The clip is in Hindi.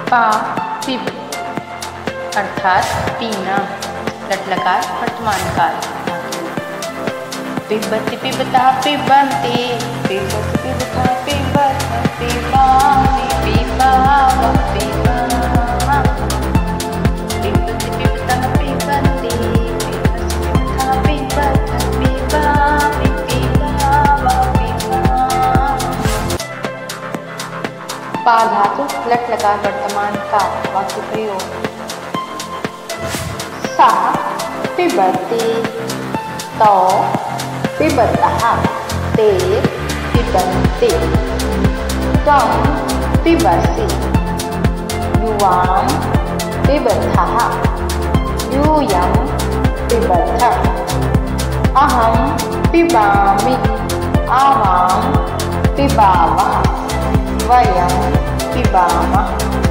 पा पिब अर्थात पीना, लट लकार वर्तमान काल। पिबति पिबता पिबन्ति, पिबति पिबता पिबत, पिबामि पिबाम पिबाम। पिबति पिबता पिबन्ति, पिबति पिबता पिबत, पिबामि पिबाम पिबाम। पा धातु लट लकार वर्तमान काल। वाक्य प्रयोग। सा पिबति, तौ पिबतः, ते पिबन्ति, त्वं पिबसि, युवां पिबथः, यूयं पिबथ, अहं पिबामि, आवां पिबामः, वयं पिबामः।